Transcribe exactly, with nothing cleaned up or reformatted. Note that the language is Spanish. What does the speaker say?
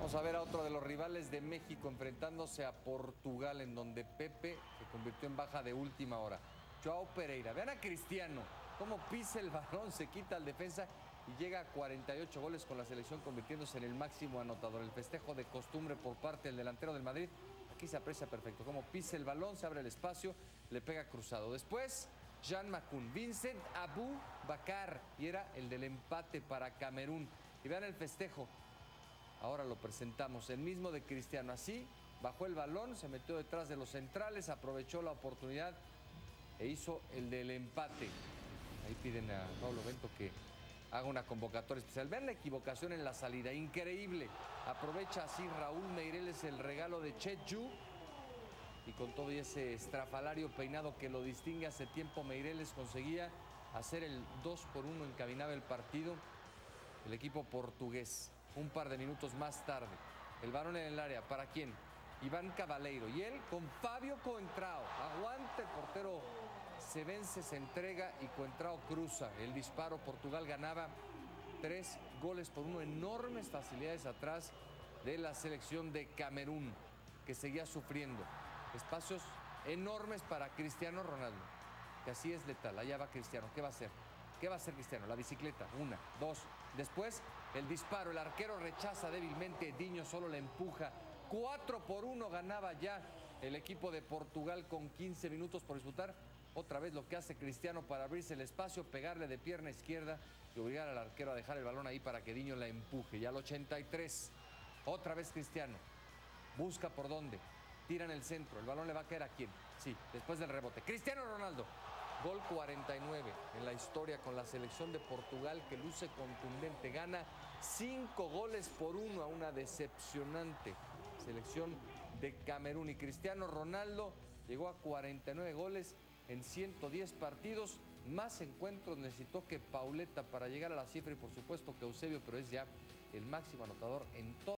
Vamos a ver a otro de los rivales de México enfrentándose a Portugal, en donde Pepe se convirtió en baja de última hora. Joao Pereira. Vean a Cristiano, cómo pisa el balón, se quita al defensa y llega a cuarenta y ocho goles con la selección, convirtiéndose en el máximo anotador. El festejo de costumbre por parte del delantero del Madrid. Aquí se aprecia perfecto cómo pisa el balón, se abre el espacio, le pega cruzado. Después, Jean Makoun, Vincent Abu Bakar, y era el del empate para Camerún. Y vean el festejo. Ahora lo presentamos, el mismo de Cristiano. Así, bajó el balón, se metió detrás de los centrales, aprovechó la oportunidad e hizo el del empate. Ahí piden a Pablo Bento que haga una convocatoria especial. Vean la equivocación en la salida, increíble. Aprovecha así Raúl Meireles el regalo de Chechu. Y con todo y ese estrafalario peinado que lo distingue, hace tiempo Meireles conseguía hacer el dos por uno, encaminaba el partido. El equipo portugués, un par de minutos más tarde, el balón en el área, ¿para quién? Iván Cavaleiro, y él con Fabio Coentrao. Aguanta, el portero se vence, se entrega y Coentrao cruza el disparo. Portugal ganaba tres goles por uno, enormes facilidades atrás de la selección de Camerún, que seguía sufriendo. Espacios enormes para Cristiano Ronaldo, que así es letal. Allá va Cristiano, ¿qué va a hacer? ¿Qué va a hacer Cristiano? La bicicleta, una, dos. Después, el disparo, el arquero rechaza débilmente, Diño solo le empuja. Cuatro por uno ganaba ya el equipo de Portugal con quince minutos por disputar. Otra vez lo que hace Cristiano para abrirse el espacio, pegarle de pierna izquierda y obligar al arquero a dejar el balón ahí para que Diño la empuje. Y al ochenta y tres, otra vez Cristiano. Busca por dónde. Tira en el centro. ¿El balón le va a caer a quién? Sí, después del rebote. Cristiano Ronaldo. Gol cuarenta y nueve en la historia con la selección de Portugal, que luce contundente. Gana cinco goles por uno a una decepcionante selección de Camerún. Y Cristiano Ronaldo llegó a cuarenta y nueve goles en ciento diez partidos. Más encuentros necesitó que Pauleta para llegar a la cifra, y por supuesto que Eusebio, pero es ya el máximo anotador en todo.